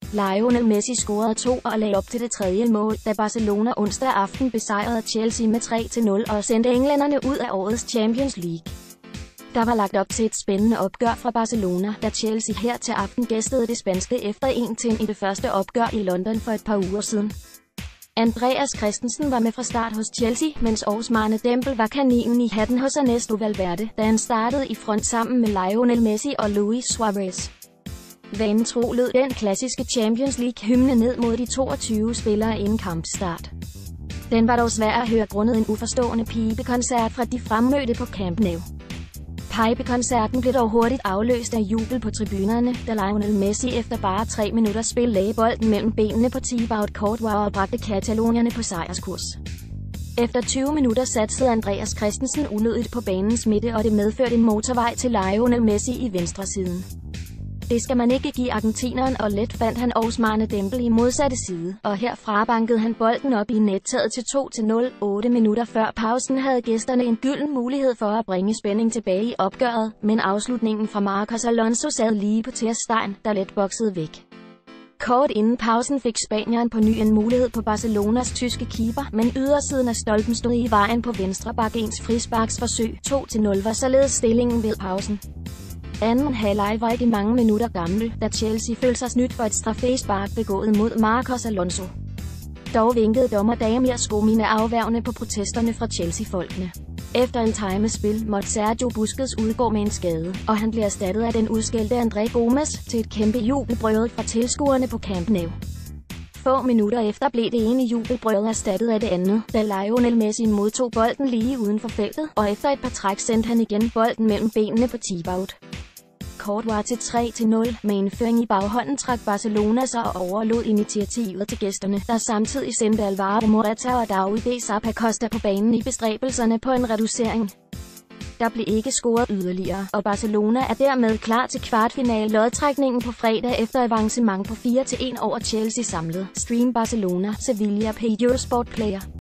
Lionel Messi scorede 2 og lagde op til det tredje mål, da Barcelona onsdag aften besejrede Chelsea med 3-0 og sendte englænderne ud af årets Champions League. Der var lagt op til et spændende opgør fra Barcelona, da Chelsea her til aften gæstede det spanske efter 1-1 i det første opgør i London for et par uger siden. Andreas Christensen var med fra start hos Chelsea, mens Ousmane Dembélé var kaninen i hatten hos Ernesto Valverde, da han startede i front sammen med Lionel Messi og Luis Suarez. Vanen tro lød den klassiske Champions League-hymne ned mod de 22 spillere inden kampstart. Den var dog svær at høre grundet en uforstående pibekoncert fra de fremmødte på Camp Nou. Pibekoncerten blev dog hurtigt afløst af jubel på tribunerne, da Lionel Messi efter bare 3 minutters spil lagde bolden mellem benene på Thibaut Courtois og bragte katalonierne på sejrskurs. Efter 20 minutter satsede Andreas Christensen unødigt på banens midte, og det medførte en motorvej til Lionel Messi i venstresiden. Det skal man ikke give argentineren, og let fandt han Ousmane Dembélé i modsatte side, og herfra bankede han bolden op i nettaget til 2-0. 8 minutter før pausen havde gæsterne en gylden mulighed for at bringe spænding tilbage i opgøret, men afslutningen fra Marcos Alonso sad lige på Ter Stegen, der let boksede væk. Kort inden pausen fik spanieren på ny en mulighed på Barcelonas tyske keeper, men ydersiden af stolpen stod i vejen på venstre bakkens frisparksforsøg. 2-0 var således stillingen ved pausen. Anden halvleg var ikke mange minutter gammel, da Chelsea følte sig snydt for et straffespark begået mod Marcos Alonso. Dog vinkede dommer Damir Skomina afværgende på protesterne fra Chelsea-folkene. Efter en timespil måtte Sergio Busquets udgå med en skade, og han blev erstattet af den udskældte André Gomes til et kæmpe jubelbrøl fra tilskuerne på Camp Nou. Få minutter efter blev det ene jubelbrøl erstattet af det andet, da Lionel Messi modtog bolden lige uden for feltet, og efter et par træk sendte han igen bolden mellem benene på Thibaut Courtois til 3-0. Med en føring i baghånden trak Barcelona sig og overlod initiativet til gæsterne, der samtidig sendte Alvaro Morata og David Zappacosta på banen i bestræbelserne på en reducering. Der blev ikke scoret yderligere, og Barcelona er dermed klar til kvartfinale-lodtrækningen på fredag efter avancement på 4-1 over Chelsea samlet. Stream Barcelona, Sevilla på Eurosport Player.